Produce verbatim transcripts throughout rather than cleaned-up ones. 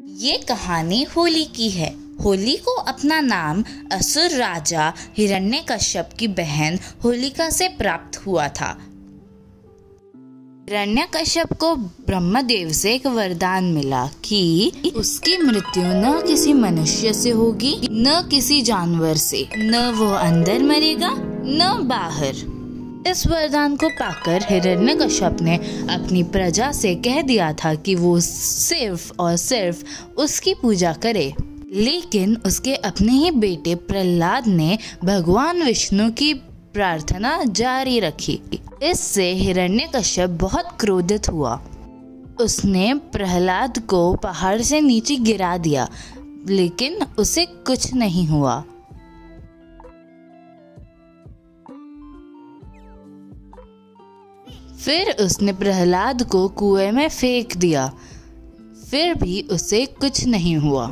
ये कहानी होली की है। होली को अपना नाम असुर राजा हिरण्यकश्यप की बहन होलिका से प्राप्त हुआ था। हिरण्यकश्यप को ब्रह्मदेव से एक वरदान मिला कि उसकी मृत्यु न किसी मनुष्य से होगी, न किसी जानवर से, न वो अंदर मरेगा न बाहर। इस वरदान को पाकर हिरण्यकश्यप ने अपनी प्रजा से कह दिया था कि वो सिर्फ और सिर्फ उसकी पूजा करे, लेकिन उसके अपने ही बेटे प्रहलाद ने भगवान विष्णु की प्रार्थना जारी रखी। इससे हिरण्यकश्यप बहुत क्रोधित हुआ। उसने प्रहलाद को पहाड़ से नीचे गिरा दिया, लेकिन उसे कुछ नहीं हुआ। फिर उसने प्रहलाद को कुएं में फेंक दिया, फिर भी उसे कुछ नहीं हुआ।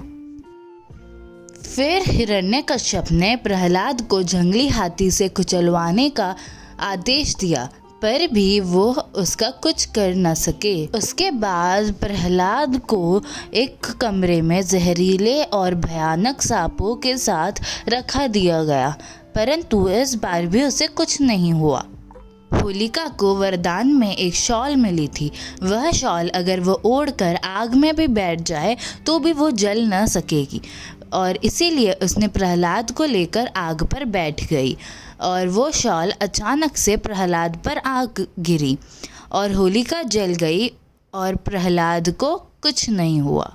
फिर हिरण्यकश्यप ने प्रहलाद को जंगली हाथी से कुचलवाने का आदेश दिया, पर भी वो उसका कुछ कर न सके। उसके बाद प्रहलाद को एक कमरे में जहरीले और भयानक सांपों के साथ रखा दिया गया, परंतु इस बार भी उसे कुछ नहीं हुआ। होलिका को वरदान में एक शॉल मिली थी। वह शॉल अगर वो ओढ़कर आग में भी बैठ जाए तो भी वो जल न सकेगी, और इसीलिए उसने प्रहलाद को लेकर आग पर बैठ गई, और वो शॉल अचानक से प्रहलाद पर आग गिरी और होलिका जल गई और प्रहलाद को कुछ नहीं हुआ।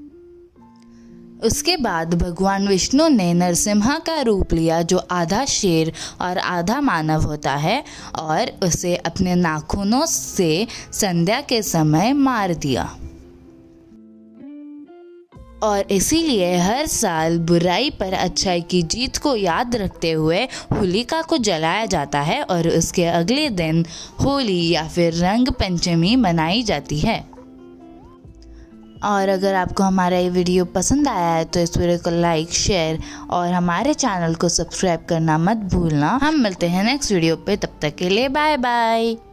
उसके बाद भगवान विष्णु ने नरसिम्हा का रूप लिया, जो आधा शेर और आधा मानव होता है, और उसे अपने नाखूनों से संध्या के समय मार दिया। और इसीलिए हर साल बुराई पर अच्छाई की जीत को याद रखते हुए होलिका को जलाया जाता है, और उसके अगले दिन होली या फिर रंग पंचमी मनाई जाती है। और अगर आपको हमारा ये वीडियो पसंद आया है तो इस वीडियो को लाइक, शेयर और हमारे चैनल को सब्सक्राइब करना मत भूलना। हम मिलते हैं नेक्स्ट वीडियो पे, तब तक के लिए बाय बाय।